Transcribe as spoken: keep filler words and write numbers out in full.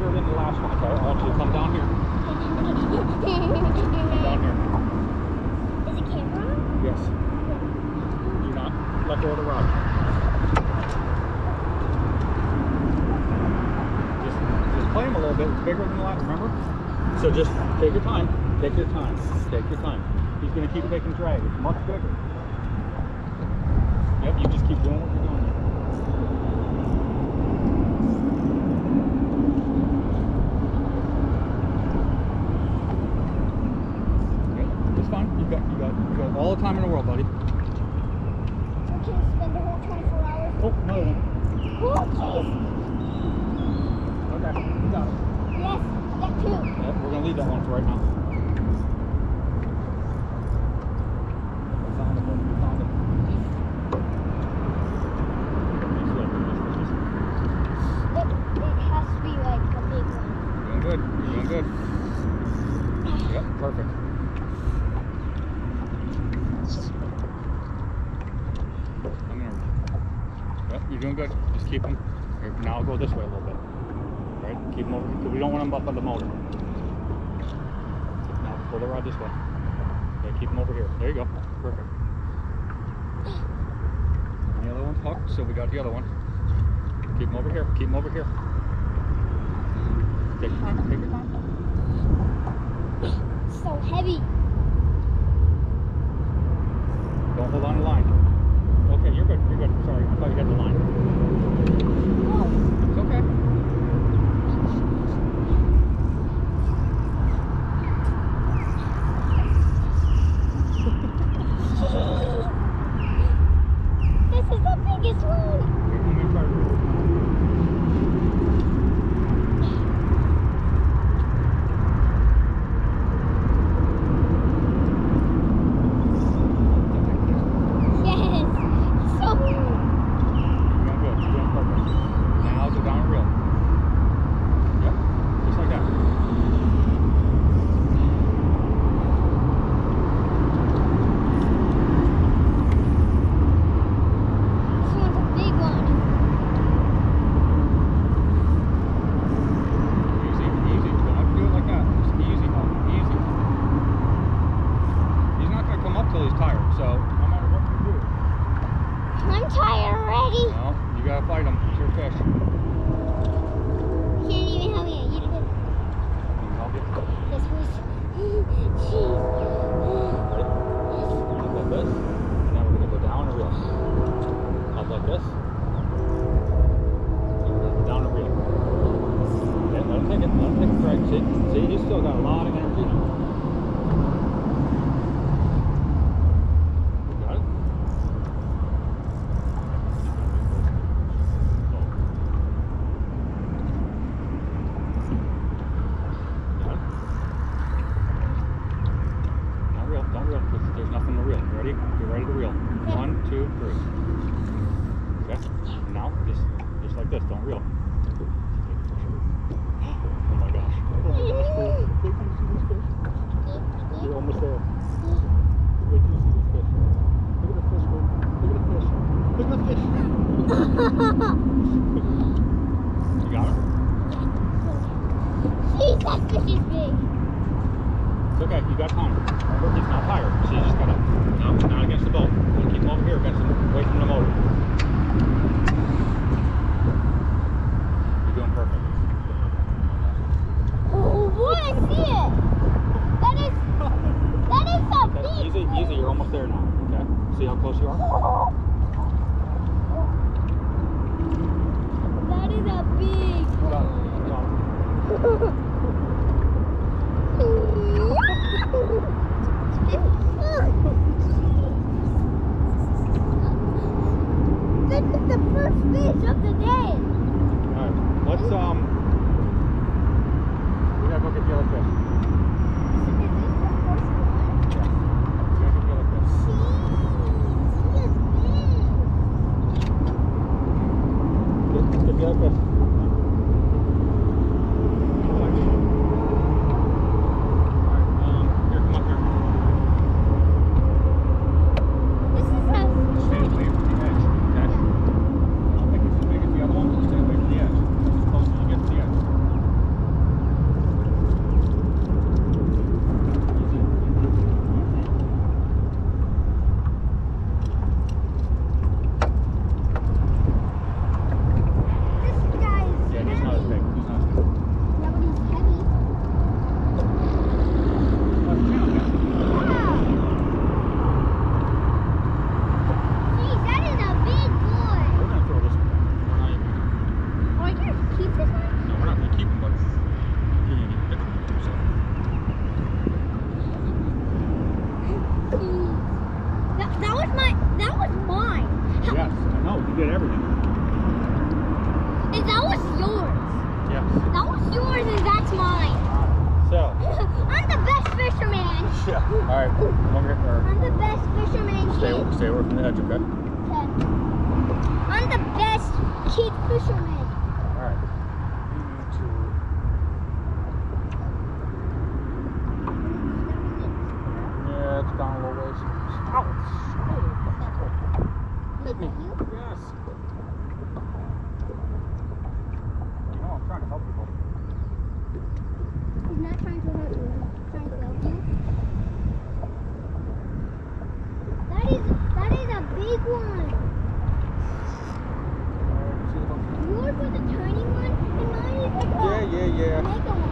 bigger than the last one. Okay, I want you to come down here. Come down here. Is the camera on? Yes. Do not let go of the rod. Just, just play him a little bit. It's bigger than the last, remember? So just take your time. Take your time. Take your time. He's going to keep making drag. It's much bigger. Yep, you just keep doing what you're doing. You got, you got, you got all the time in the world, buddy. We can spend the whole twenty-four hours. Oh, another one. Oh, jeez. Okay, you got it. Yes, I got two. Yeah, we're gonna leave that one for right now. We found it, buddy. We found it. It, it has to be like a big one. You're doing good. You're doing good. Yep, perfect. You're doing good. Just keep them. Here, now I'll go this way a little bit. All right, keep them over because we don't want them up on the motor. Now pull the rod this way. Okay, keep them over here. There you go. Perfect. And the other one's hooked, so we got the other one. Keep them over here. Keep them over here. Take your time. Take your time. So heavy. Don't hold on the line. Okay, you're good, you're good. Sorry, I thought you had the line. Oh. It's okay. This is the biggest one. Here, let me try to... See, see, you still got a lot of energy now. You got it? Got it? Don't reel, don't reel, because there's nothing to reel. You ready? You're ready to reel. One, two, three. Okay? Now, just, just like this, don't reel. You're almost there. Wait till you see this fish. Look at the fish, bro. Look at the fish. Look at the fish. You got it? Jeez, that fish is big. It's okay, you got time. Remember, he's not tired, so you just gotta, no, not against the boat. We'll keep him over here, against him, away from the motor. You're doing perfect. Oh, what? I see it. That is, that is a Okay, big easy, one. easy, you're almost there now, okay? See how close you are? That is a big You got it, you got it. This is the first fish of the day. Alright, let's, um, we gotta go get the other fish. Is this the first one? Yeah. We gotta get the other fish. Jeez, he is big. Get, get the other fish. away from the edge, okay? Okay. I'm the best kid fisherman. Alright. You need to. Yeah, it's down a little ways. Ouch! Hit me. You? Yes. You know I'm trying to help you, buddy. He's not trying to hurt you. He's trying to help you. That is that is a big one. Alright, see the hook? Yours was a tiny one, and mine is like a Yeah, yeah, yeah. mega one.